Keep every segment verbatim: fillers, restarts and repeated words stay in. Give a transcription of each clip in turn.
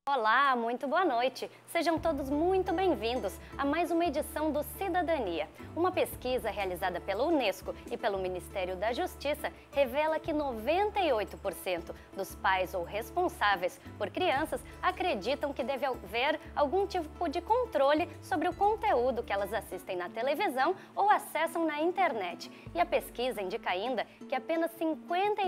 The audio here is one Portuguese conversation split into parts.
Olá, muito boa noite. Sejam todos muito bem-vindos a mais uma edição do Cidadania. Uma pesquisa realizada pela Unesco e pelo Ministério da Justiça revela que noventa e oito por cento dos pais ou responsáveis por crianças acreditam que deve haver algum tipo de controle sobre o conteúdo que elas assistem na televisão ou acessam na internet. E a pesquisa indica ainda que apenas cinquenta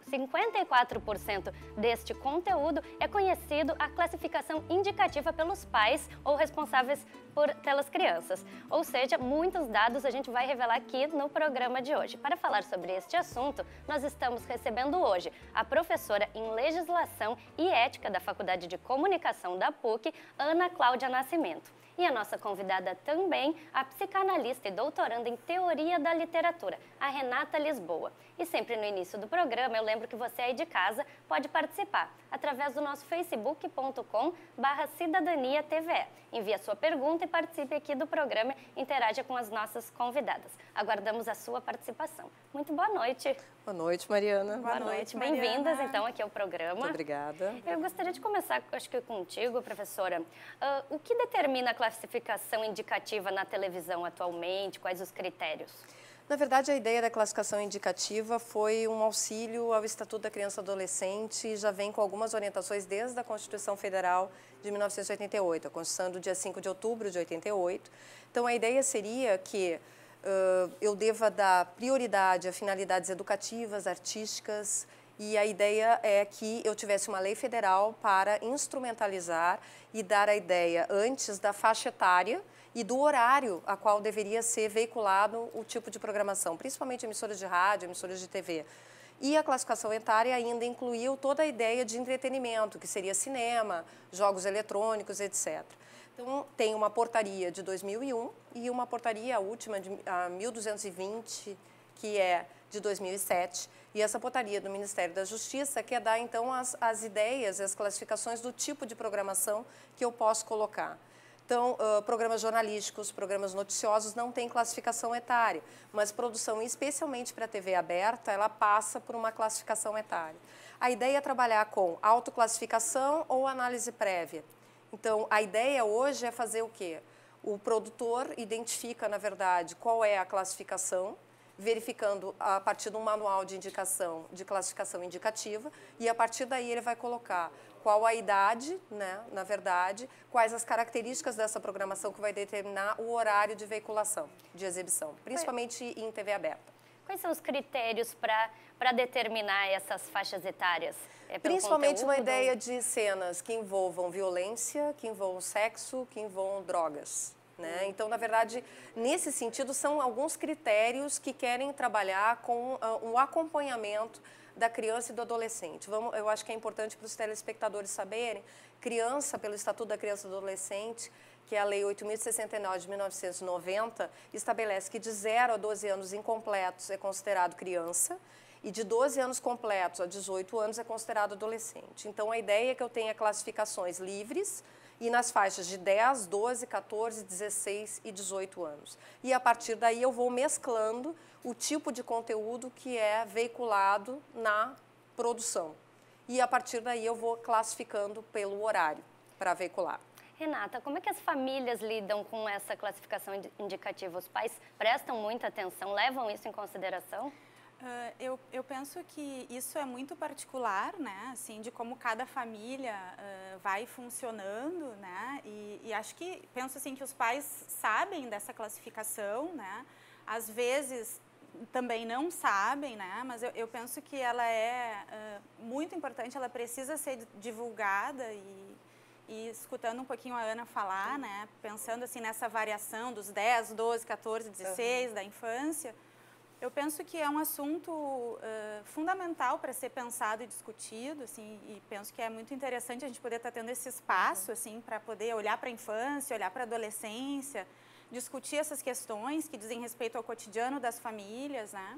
e quatro por cento deste conteúdo é conhecido a classificação indicativa pelos pais ou responsáveis por, pelas crianças. Ou seja, muitos dados a gente vai revelar aqui no programa de hoje. Para falar sobre este assunto, nós estamos recebendo hoje a professora em Legislação e Ética da Faculdade de Comunicação da P U C, Ana Cláudia Nascimento. E a nossa convidada também, a psicanalista e doutoranda em Teoria da Literatura, a Renata Lisboa. E sempre no início do programa, eu lembro que você aí de casa pode participar através do nosso facebook ponto com barra cidadania T V E. Envie a sua pergunta e participe aqui do programa e interaja com as nossas convidadas. Aguardamos a sua participação. Muito boa noite. Boa noite, Mariana. Boa, boa noite, noite. Bem-vindas, então, aqui ao programa. Muito obrigada. Eu gostaria de começar, acho que contigo, professora. Uh, o que determina a classificação indicativa na televisão atualmente? Quais os critérios? Na verdade, a ideia da classificação indicativa foi um auxílio ao Estatuto da Criança e Adolescente e já vem com algumas orientações desde a Constituição Federal de mil novecentos e oitenta e oito, a Constituição do dia cinco de outubro de oitenta e oito. Então, a ideia seria que uh, eu deva dar prioridade a finalidades educativas, artísticas, e a ideia é que eu tivesse uma lei federal para instrumentalizar e dar a ideia antes da faixa etária e do horário a qual deveria ser veiculado o tipo de programação, principalmente emissoras de rádio, emissoras de T V. E a classificação etária ainda incluiu toda a ideia de entretenimento, que seria cinema, jogos eletrônicos, etcétera. Então, tem uma portaria de dois mil e um e uma portaria, a última, de a mil duzentos e vinte, que é de dois mil e sete, e essa portaria do Ministério da Justiça quer dar, então, as, as ideias, as classificações do tipo de programação que eu posso colocar. Então, uh, programas jornalísticos, programas noticiosos não têm classificação etária, mas produção, especialmente para a T V aberta, ela passa por uma classificação etária. A ideia é trabalhar com autoclassificação ou análise prévia. Então, a ideia hoje é fazer o quê? O produtor identifica, na verdade, qual é a classificação, verificando a partir de um manual de indicação, de classificação indicativa, e a partir daí ele vai colocar qual a idade, né, na verdade, quais as características dessa programação que vai determinar o horário de veiculação, de exibição, principalmente em T V aberta. Quais são os critérios para para determinar essas faixas etárias? É Principalmente conteúdo? Uma ideia de cenas que envolvam violência, que envolvam sexo, que envolvam drogas. Né? Então, na verdade, nesse sentido, são alguns critérios que querem trabalhar com uh, um acompanhamento da criança e do adolescente. Vamos, eu acho que é importante para os telespectadores saberem, criança, pelo Estatuto da Criança e do Adolescente, que é a Lei oito mil e sessenta e nove de mil novecentos e noventa, estabelece que de zero a doze anos incompletos é considerado criança e de doze anos completos a dezoito anos é considerado adolescente. Então, a ideia é que eu tenha classificações livres e nas faixas de dez, doze, quatorze, dezesseis e dezoito anos. E a partir daí eu vou mesclando o tipo de conteúdo que é veiculado na produção. E a partir daí eu vou classificando pelo horário para veicular. Renata, como é que as famílias lidam com essa classificação indicativa? Os pais prestam muita atenção, levam isso em consideração? Uh, eu, eu penso que isso é muito particular, né, assim, de como cada família uh, vai funcionando, né, e, e acho que, penso assim, que os pais sabem dessa classificação, né, às vezes também não sabem, né, mas eu, eu penso que ela é uh, muito importante, ela precisa ser divulgada e, e escutando um pouquinho a Ana falar, né, pensando assim nessa variação dos dez, doze, quatorze, dezesseis uhum. da infância, eu penso que é um assunto uh, fundamental para ser pensado e discutido, assim, e penso que é muito interessante a gente poder estar tendo esse espaço, uhum. assim, para poder olhar para a infância, olhar para a adolescência, discutir essas questões que dizem respeito ao cotidiano das famílias, né?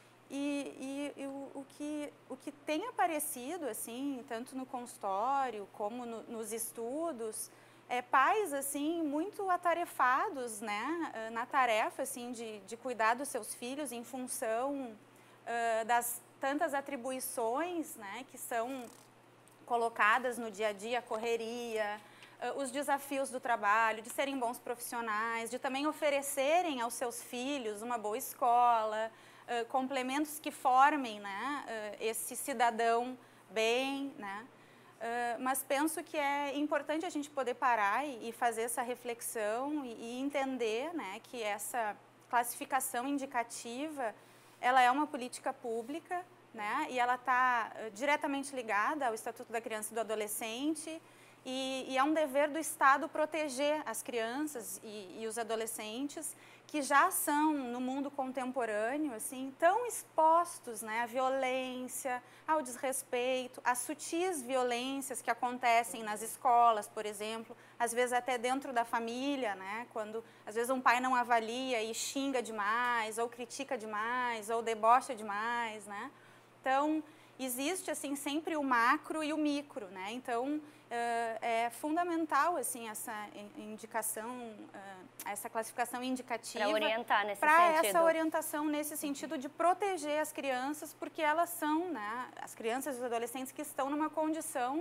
E, e, e o, o, que, o que tem aparecido, assim, tanto no consultório como no, nos estudos, é, pais assim muito atarefados, né, na tarefa assim de, de cuidar dos seus filhos em função uh, das tantas atribuições, né, que são colocadas no dia a dia, a correria, uh, os desafios do trabalho, de serem bons profissionais, de também oferecerem aos seus filhos uma boa escola, uh, complementos que formem, né, uh, esse cidadão bem, né? Uh, mas penso que é importante a gente poder parar e, e fazer essa reflexão e, e entender, né, que essa classificação indicativa, ela é uma política pública, né, e ela está uh, diretamente ligada ao Estatuto da Criança e do Adolescente e, e é um dever do Estado proteger as crianças e, e os adolescentes que já são, no mundo contemporâneo, assim, tão expostos, né, à violência, ao desrespeito, às sutis violências que acontecem nas escolas, por exemplo, às vezes até dentro da família, né, quando às vezes um pai não avalia e xinga demais, ou critica demais, ou debocha demais, né. Então, existe, assim, sempre o macro e o micro, né, então, Uh, é fundamental, assim, essa indicação, uh, essa classificação indicativa. Para orientar nesse pra sentido. Para essa orientação nesse sentido de proteger as crianças, porque elas são, né, as crianças e os adolescentes que estão numa condição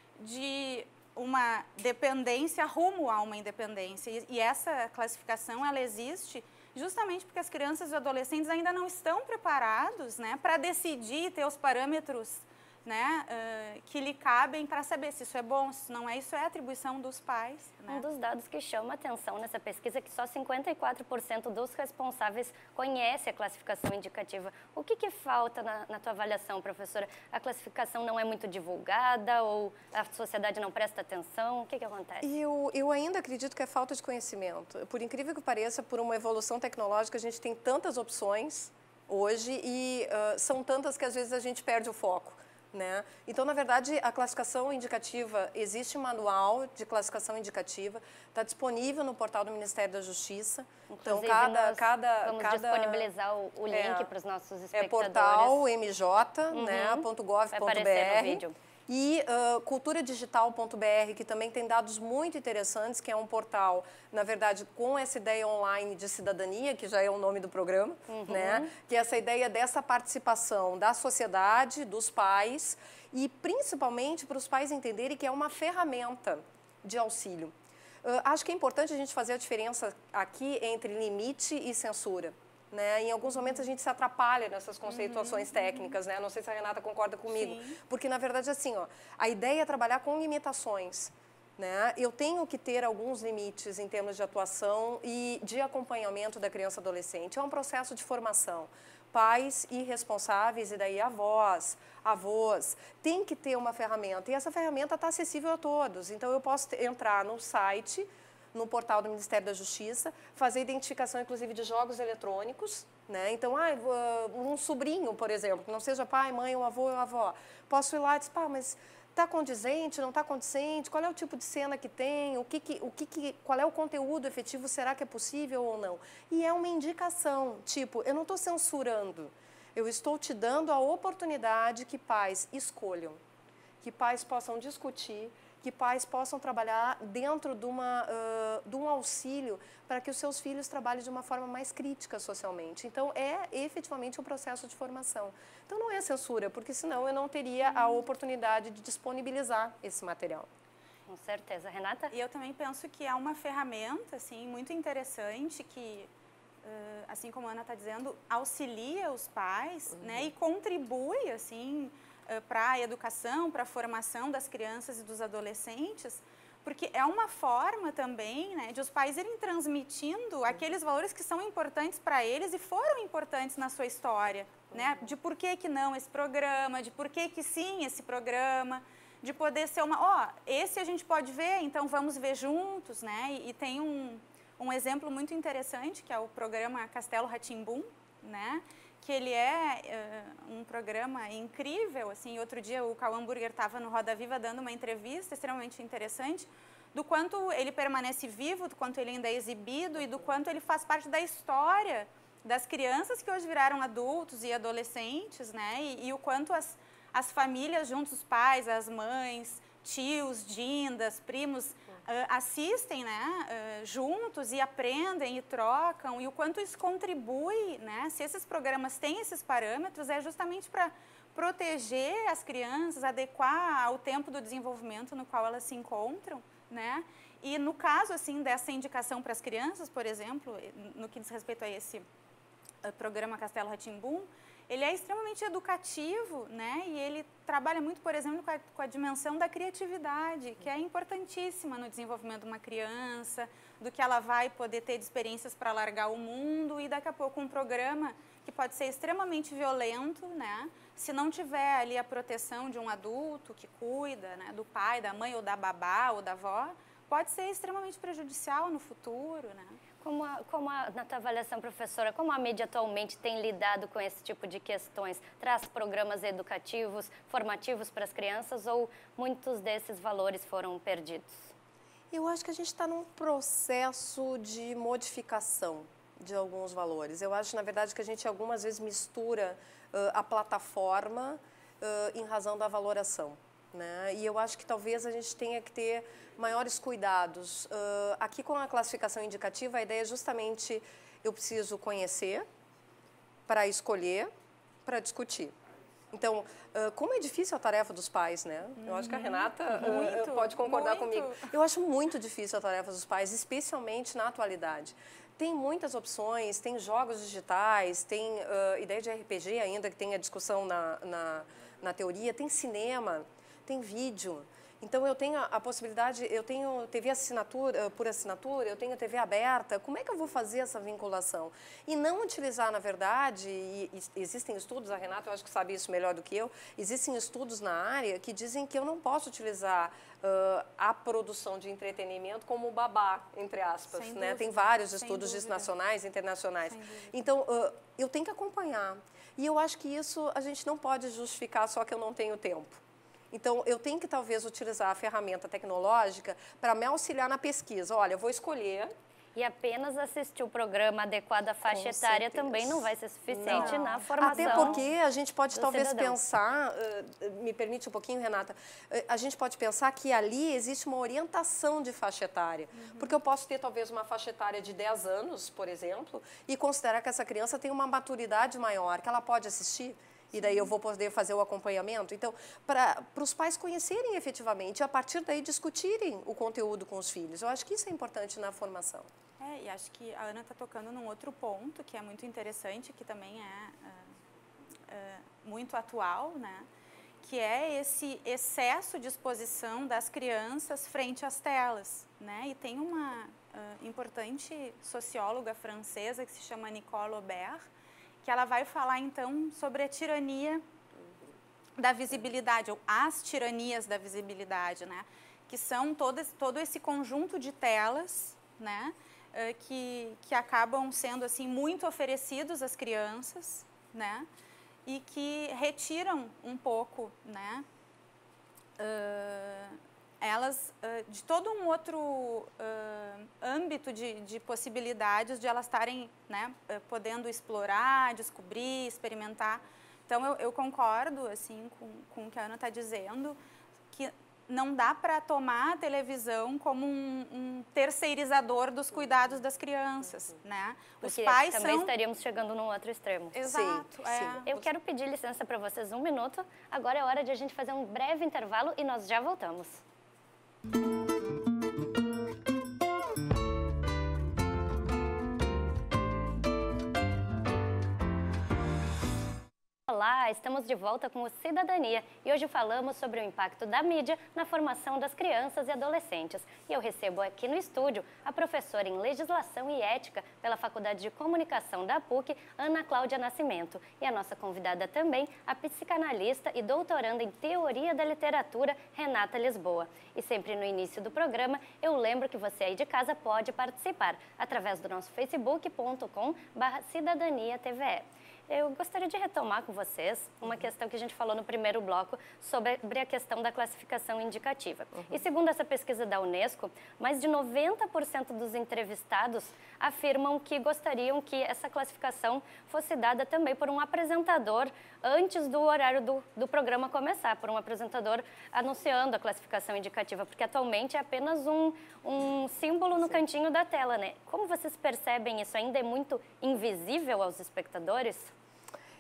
de uma dependência rumo a uma independência. E, e essa classificação, ela existe justamente porque as crianças e os adolescentes ainda não estão preparados, né, para decidir, ter os parâmetros, né, uh, que lhe cabem para saber se isso é bom, se não é, isso é atribuição dos pais. Né? Um dos dados que chama atenção nessa pesquisa é que só cinquenta e quatro por cento dos responsáveis conhece a classificação indicativa. O que, que falta na, na tua avaliação, professora? A classificação não é muito divulgada ou a sociedade não presta atenção? O que, que acontece? Eu, eu ainda acredito que é falta de conhecimento. Por incrível que pareça, por uma evolução tecnológica, a gente tem tantas opções hoje e uh, são tantas que às vezes a gente perde o foco. Né? Então, na verdade, a classificação indicativa, existe um manual de classificação indicativa, está disponível no portal do Ministério da Justiça. Inclusive, então, cada, nós cada, vamos cada, disponibilizar o, o link é, para os nossos espectadores. É portal m j ponto gov ponto b r. Vai aparecer no vídeo. E uh, cultura digital ponto b r, que também tem dados muito interessantes, que é um portal, na verdade, com essa ideia online de cidadania, que já é o nome do programa, uhum. né? Que é essa ideia dessa participação da sociedade, dos pais, e principalmente para os pais entenderem que é uma ferramenta de auxílio. Uh, acho que é importante a gente fazer a diferença aqui entre limite e censura. Né? Em alguns momentos a gente se atrapalha nessas conceituações uhum, técnicas, né? Não sei se a Renata concorda comigo, sim. Porque na verdade assim, ó, a ideia é trabalhar com limitações, né? Eu tenho que ter alguns limites em termos de atuação e de acompanhamento da criança e adolescente. É um processo de formação. Pais e responsáveis e daí avós, avós, tem que ter uma ferramenta e essa ferramenta está acessível a todos. Então eu posso entrar no site, no portal do Ministério da Justiça, fazer identificação, inclusive, de jogos eletrônicos, né? Então, ah, um sobrinho, por exemplo, que não seja pai, mãe, um avô ou avó, posso ir lá e dizer, pá, mas está condizente, não está condizente, qual é o tipo de cena que tem, o que que, o que que, qual é o conteúdo efetivo, será que é possível ou não? E é uma indicação, tipo, eu não estou censurando, eu estou te dando a oportunidade que pais escolham, que pais possam discutir, que pais possam trabalhar dentro de, uma, uh, de um auxílio para que os seus filhos trabalhem de uma forma mais crítica socialmente. Então, é efetivamente um processo de formação. Então, não é censura, porque senão eu não teria a oportunidade de disponibilizar esse material. Com certeza. Renata? E eu também penso que é uma ferramenta assim, muito interessante que, uh, assim como a Ana está dizendo, auxilia os pais, uhum. né, e contribui, assim, para a educação, para a formação das crianças e dos adolescentes, porque é uma forma também, né, de os pais irem transmitindo aqueles valores que são importantes para eles e foram importantes na sua história, né, de por que que não esse programa, de por que que sim esse programa, de poder ser uma, ó, oh, esse a gente pode ver, então vamos ver juntos, né, e, e tem um, um exemplo muito interessante, que é o programa Castelo Rá-Tim-Bum, né, que ele é uh, um programa incrível, assim, outro dia o Cauã Burger estava no Roda Viva dando uma entrevista extremamente interessante, do quanto ele permanece vivo, do quanto ele ainda é exibido e do quanto ele faz parte da história das crianças que hoje viraram adultos e adolescentes, né, e, e o quanto as, as famílias juntos, os pais, as mães, tios, dindas, primos, uh, assistem, né, uh, juntos e aprendem e trocam, e o quanto isso contribui, né, se esses programas têm esses parâmetros, é justamente para proteger as crianças, adequar ao tempo do desenvolvimento no qual elas se encontram, né? E no caso, assim, dessa indicação para as crianças, por exemplo, no que diz respeito a esse uh, programa Castelo Rá-Tim-Bum, ele é extremamente educativo, né? E ele trabalha muito, por exemplo, com a, com a dimensão da criatividade, que é importantíssima no desenvolvimento de uma criança, do que ela vai poder ter de experiências para largar o mundo, e daqui a pouco um programa que pode ser extremamente violento, né? Se não tiver ali a proteção de um adulto que cuida, né? Do pai, da mãe, ou da babá, ou da avó, pode ser extremamente prejudicial no futuro, né? Como, a, como a, na tua avaliação, professora, como a mídia atualmente tem lidado com esse tipo de questões? Traz programas educativos, formativos para as crianças, ou muitos desses valores foram perdidos? Eu acho que a gente está num processo de modificação de alguns valores. Eu acho, na verdade, que a gente algumas vezes mistura uh, a plataforma uh, em razão da valoração, né? E eu acho que talvez a gente tenha que ter maiores cuidados. Uh, aqui com a classificação indicativa, a ideia é justamente eu preciso conhecer para escolher, para discutir. Então, uh, como é difícil a tarefa dos pais, né? Uhum. Eu acho que a Renata muito, uh, pode concordar muito. comigo. Eu acho muito difícil a tarefa dos pais, especialmente na atualidade. Tem muitas opções, tem jogos digitais, tem uh, ideia de R P G ainda, que tem a discussão na, na, na teoria, tem cinema, tem vídeo. Então, eu tenho a, a possibilidade, eu tenho T V assinatura, por assinatura, eu tenho T V aberta, como é que eu vou fazer essa vinculação? E não utilizar, na verdade, e, e existem estudos, a Renata eu acho que sabe isso melhor do que eu, existem estudos na área que dizem que eu não posso utilizar uh, a produção de entretenimento como babá, entre aspas, Sem né? dúvida, Tem vários sem estudos disso, dúvida. nacionais e internacionais. Sem dúvida. Então, uh, eu tenho que acompanhar. E eu acho que isso a gente não pode justificar só que eu não tenho tempo. Então, eu tenho que, talvez, utilizar a ferramenta tecnológica para me auxiliar na pesquisa. Olha, eu vou escolher... E apenas assistir o programa adequado à faixa Com etária certeza. também não vai ser suficiente Não. na formação. Até porque a gente pode, do talvez, cidadão. pensar... Uh, me permite um pouquinho, Renata? Uh, a gente pode pensar que ali existe uma orientação de faixa etária. Uhum. Porque eu posso ter, talvez, uma faixa etária de dez anos, por exemplo, e considerar que essa criança tem uma maturidade maior, que ela pode assistir. E daí eu vou poder fazer o acompanhamento. Então, para os pais conhecerem efetivamente e, a partir daí, discutirem o conteúdo com os filhos. Eu acho que isso é importante na formação. É, e acho que a Ana está tocando num outro ponto que é muito interessante, que também é uh, uh, muito atual, né? Que é esse excesso de exposição das crianças frente às telas, né? E tem uma uh, importante socióloga francesa que se chama Nicole Aubert, que ela vai falar, então, sobre a tirania da visibilidade, ou as tiranias da visibilidade, né? Que são todo, todo esse conjunto de telas, né? Que, que acabam sendo, assim, muito oferecidos às crianças, né? E que retiram um pouco, né? Uh, elas, uh, de todo um outro uh, âmbito de, de possibilidades de elas estarem, né, uh, podendo explorar, descobrir, experimentar. Então, eu, eu concordo, assim, com, com o que a Ana está dizendo, que não dá para tomar a televisão como um, um terceirizador dos cuidados das crianças, né? Os Porque pais também são... estaríamos chegando num outro extremo. Exato, sim, é. sim. Eu quero pedir licença para vocês um minuto. Agora é hora de a gente fazer um breve intervalo e nós já voltamos. Olá, estamos de volta com o Cidadania e hoje falamos sobre o impacto da mídia na formação das crianças e adolescentes. E eu recebo aqui no estúdio a professora em Legislação e Ética pela Faculdade de Comunicação da P U C, Ana Cláudia Nascimento, e a nossa convidada também, a psicanalista e doutoranda em Teoria da Literatura, Renata Lisboa. E sempre no início do programa, eu lembro que você aí de casa pode participar através do nosso facebook ponto com barra cidadania T V E. Eu gostaria de retomar com vocês uma questão que a gente falou no primeiro bloco sobre a questão da classificação indicativa. Uhum. E segundo essa pesquisa da Unesco, mais de noventa por cento dos entrevistados afirmam que gostariam que essa classificação fosse dada também por um apresentador antes do horário do, do programa começar, por um apresentador anunciando a classificação indicativa, porque atualmente é apenas um, um símbolo no Sim. cantinho da tela, né? Como vocês percebem isso? Ainda é muito invisível aos espectadores?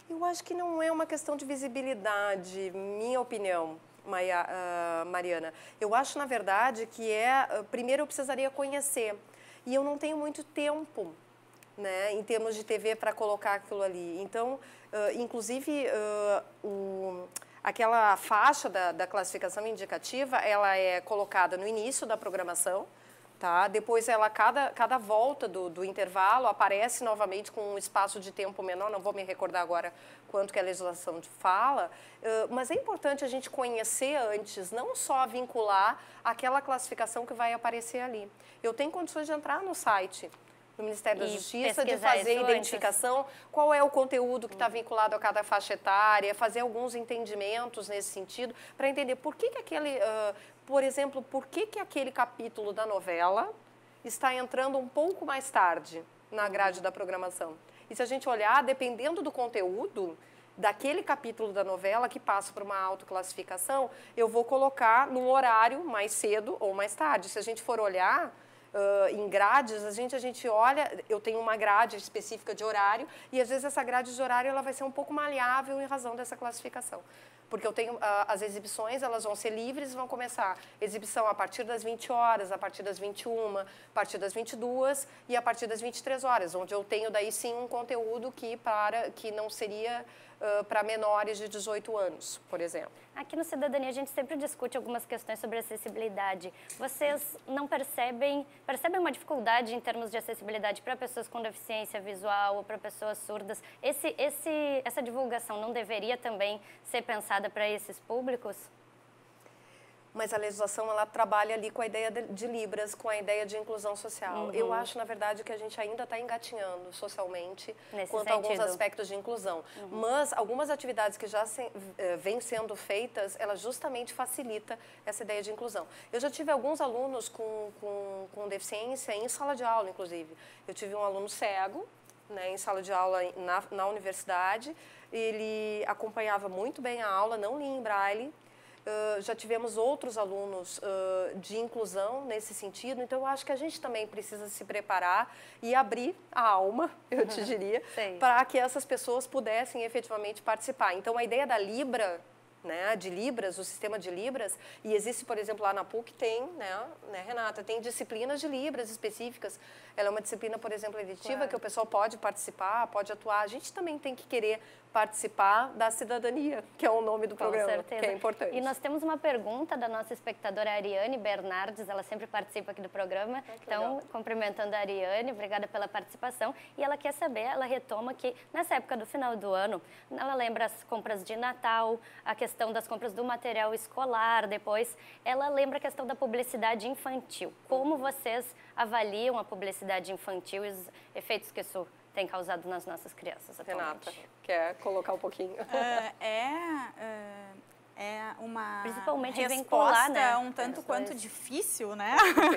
Eu acho que não é uma questão de visibilidade, minha opinião, Maia, uh, Mariana. Eu acho, na verdade, que é... Uh, primeiro, eu precisaria conhecer. E eu não tenho muito tempo, né, em termos de T V para colocar aquilo ali. Então, uh, inclusive, uh, o, aquela faixa da, da classificação indicativa, ela é colocada no início da programação, tá? Depois, ela, cada, cada volta do, do intervalo aparece novamente com um espaço de tempo menor, não vou me recordar agora quanto que a legislação fala, uh, mas é importante a gente conhecer antes, não só vincular aquela classificação que vai aparecer ali. Eu tenho condições de entrar no site do Ministério da Justiça, de fazer identificação, antes. Qual é o conteúdo que está vinculado a cada faixa etária, fazer alguns entendimentos nesse sentido, para entender por que, que aquele, uh, por exemplo, por que, que aquele capítulo da novela está entrando um pouco mais tarde na grade da programação. E se a gente olhar, dependendo do conteúdo daquele capítulo da novela que passa por uma autoclassificação, eu vou colocar num horário mais cedo ou mais tarde. Se a gente for olhar... Uh, em grades, a gente, a gente olha, eu tenho uma grade específica de horário e às vezes essa grade de horário ela vai ser um pouco maleável em razão dessa classificação. Porque eu tenho, uh, as exibições, elas vão ser livres, vão começar exibição a partir das vinte horas, a partir das vinte e uma, a partir das vinte e duas e a partir das vinte e três horas, onde eu tenho daí sim um conteúdo que, para, que não seria uh, para menores de dezoito anos, por exemplo. Aqui no Cidadania a gente sempre discute algumas questões sobre acessibilidade. Vocês não percebem, percebem uma dificuldade em termos de acessibilidade para pessoas com deficiência visual ou para pessoas surdas? Esse, esse, essa divulgação não deveria também ser pensada para esses públicos? Mas a legislação, ela trabalha ali com a ideia de, de Libras, com a ideia de inclusão social. Uhum. Eu acho, na verdade, que a gente ainda está engatinhando socialmente Nesse quanto sentido. a alguns aspectos de inclusão. Uhum. Mas algumas atividades que já se, eh, vêm sendo feitas, ela justamente facilita essa ideia de inclusão. Eu já tive alguns alunos com, com, com deficiência em sala de aula, inclusive. Eu tive um aluno cego, né, em sala de aula na, na universidade. Ele acompanhava muito bem a aula, não lia em braille. Uh, já tivemos outros alunos uh, de inclusão nesse sentido, então eu acho que a gente também precisa se preparar e abrir a alma, eu te diria, para que essas pessoas pudessem efetivamente participar. Então a ideia da Libra, né, de Libras, o sistema de Libras, e existe, por exemplo, lá na P U C tem, né, né, Renata, tem disciplinas de Libras específicas. Ela é uma disciplina, por exemplo, eletiva, claro, que o pessoal pode participar, pode atuar. A gente também tem que querer participar da cidadania, que é o nome do programa, Com certeza. que é importante. E nós temos uma pergunta da nossa espectadora Ariane Bernardes, ela sempre participa aqui do programa, ah, então, legal. cumprimentando a Ariane, obrigada pela participação, e ela quer saber, ela retoma que nessa época do final do ano, ela lembra as compras de Natal, a questão das compras do material escolar, depois ela lembra a questão da publicidade infantil. Como vocês avaliam a publicidade infantil e os efeitos que isso tem causado nas nossas crianças atualmente? Renata, quer colocar um pouquinho? Uh, é, uh, é uma Principalmente resposta vincular, né? um tanto As quanto dois. difícil, né?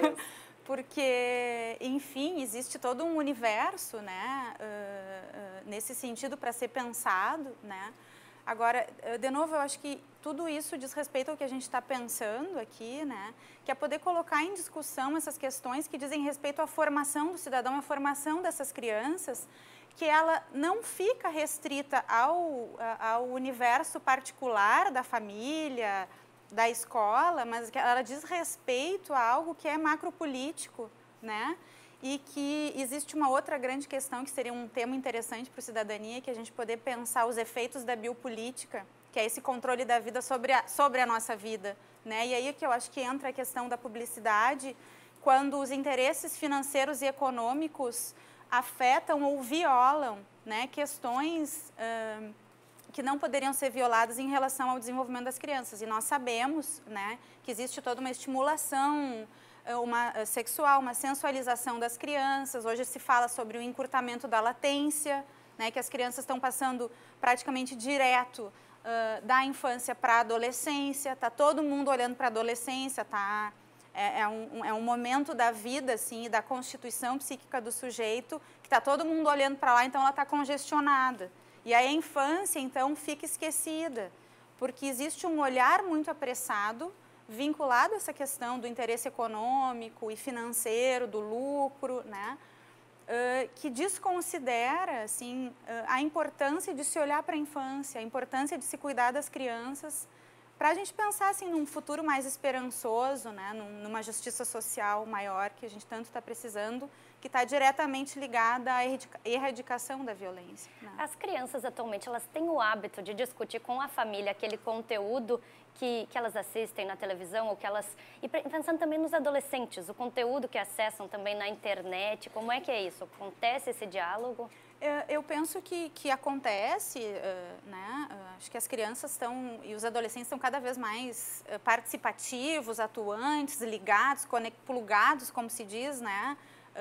Porque, enfim, existe todo um universo, né, uh, uh, nesse sentido para ser pensado, né? Agora, de novo, eu acho que tudo isso diz respeito ao que a gente está pensando aqui, né? Que é poder colocar em discussão essas questões que dizem respeito à formação do cidadão, à formação dessas crianças, que ela não fica restrita ao, ao universo particular da família, da escola, mas que ela diz respeito a algo que é macropolítico, né? E que existe uma outra grande questão que seria um tema interessante para a cidadania, que é a gente poder pensar os efeitos da biopolítica, que é esse controle da vida sobre a, sobre a nossa vida, né? E aí é que eu acho que entra a questão da publicidade, quando os interesses financeiros e econômicos afetam ou violam, né, questões uh, que não poderiam ser violadas em relação ao desenvolvimento das crianças. E nós sabemos, né, que existe toda uma estimulação uma sexual, uma sensualização das crianças. Hoje se fala sobre o encurtamento da latência, né, que as crianças estão passando praticamente direto uh, da infância para a adolescência. Está todo mundo olhando para a adolescência, tá? É, é, um, é um momento da vida, assim, da constituição psíquica do sujeito, que está todo mundo olhando para lá, então ela está congestionada. E aí a infância, então, fica esquecida, porque existe um olhar muito apressado, vinculado a essa questão do interesse econômico e financeiro, do lucro, né? uh, que desconsidera assim, uh, a importância de se olhar para a infância, a importância de se cuidar das crianças, para a gente pensar assim, num futuro mais esperançoso, né, numa justiça social maior que a gente tanto está precisando, que está diretamente ligada à erradicação da violência. Né? As crianças atualmente, elas têm o hábito de discutir com a família aquele conteúdo que, que elas assistem na televisão, ou que elas... E pensando também nos adolescentes, o conteúdo que acessam também na internet, como é que é isso? Acontece esse diálogo? Eu penso que, que acontece, né? Acho que as crianças estão, e os adolescentes estão cada vez mais participativos, atuantes, ligados, plugados, como se diz, né?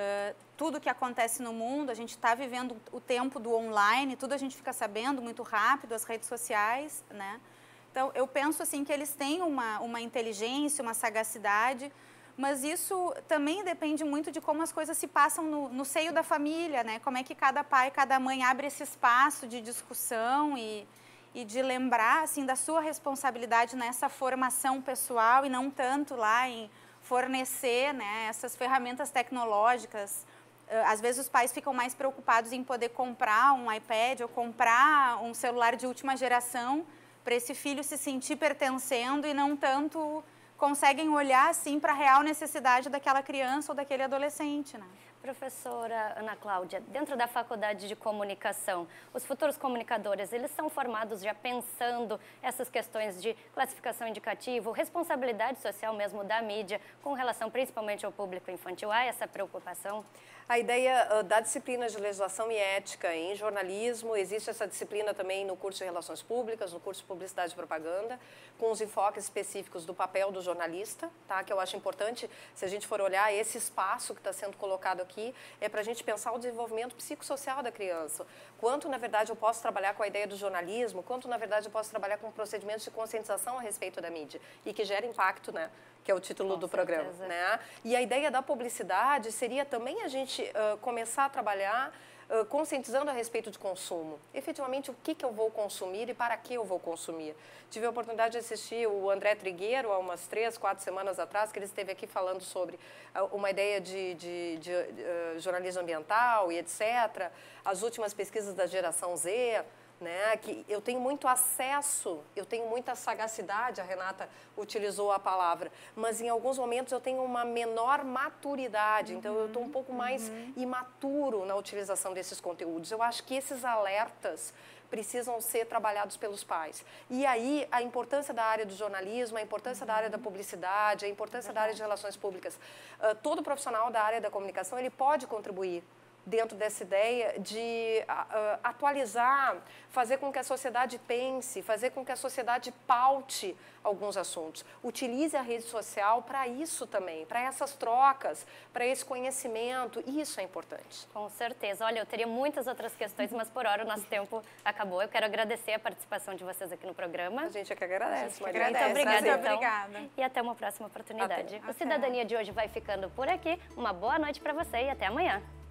Tudo que acontece no mundo, a gente está vivendo o tempo do online, tudo a gente fica sabendo muito rápido, as redes sociais, né? Então, eu penso assim que eles têm uma, uma inteligência, uma sagacidade, mas isso também depende muito de como as coisas se passam no, no seio da família, né? Como é que cada pai, cada mãe abre esse espaço de discussão e, e de lembrar, assim, da sua responsabilidade nessa formação pessoal e não tanto lá em fornecer, né, essas ferramentas tecnológicas. Às vezes os pais ficam mais preocupados em poder comprar um iPad ou comprar um celular de última geração para esse filho se sentir pertencendo e não tanto conseguem olhar assim para a real necessidade daquela criança ou daquele adolescente, né? Professora Ana Cláudia, dentro da Faculdade de Comunicação, os futuros comunicadores, eles são formados já pensando essas questões de classificação indicativa, responsabilidade social mesmo da mídia, com relação principalmente ao público infantil? Há essa preocupação? A ideia uh, da disciplina de legislação e ética em jornalismo, existe essa disciplina também no curso de Relações Públicas, no curso de Publicidade e Propaganda, com os enfoques específicos do papel do jornalista, tá? Que eu acho importante, se a gente for olhar esse espaço que está sendo colocado aqui, é para a gente pensar o desenvolvimento psicossocial da criança. Quanto, na verdade, eu posso trabalhar com a ideia do jornalismo, quanto, na verdade, eu posso trabalhar com procedimentos de conscientização a respeito da mídia e que gera impacto, né? Que é o título com do certeza. Programa. Né? E a ideia da publicidade seria também a gente uh, começar a trabalhar uh, conscientizando a respeito de consumo. Efetivamente, o que, que eu vou consumir e para que eu vou consumir. Tive a oportunidade de assistir o André Trigueiro há umas três, quatro semanas atrás, que ele esteve aqui falando sobre uh, uma ideia de, de, de uh, jornalismo ambiental e etcétera. As últimas pesquisas da geração Z, né, que eu tenho muito acesso, eu tenho muita sagacidade, a Renata utilizou a palavra, mas em alguns momentos eu tenho uma menor maturidade, uhum, então eu estou um pouco mais uhum. imaturo na utilização desses conteúdos. Eu acho que esses alertas precisam ser trabalhados pelos pais. E aí a importância da área do jornalismo, a importância uhum. da área da publicidade, a importância uhum. da área de relações públicas. Uh, todo profissional da área da comunicação, ele pode contribuir dentro dessa ideia de uh, atualizar, fazer com que a sociedade pense, fazer com que a sociedade paute alguns assuntos. Utilize a rede social para isso também, para essas trocas, para esse conhecimento, e isso é importante. Com certeza. Olha, eu teria muitas outras questões, mas por hora o nosso tempo acabou. Eu quero agradecer a participação de vocês aqui no programa. A gente é que agradece. Muito obrigada, então. obrigada. E até uma próxima oportunidade. Até. O Cidadania de hoje vai ficando por aqui. Uma boa noite para você e até amanhã.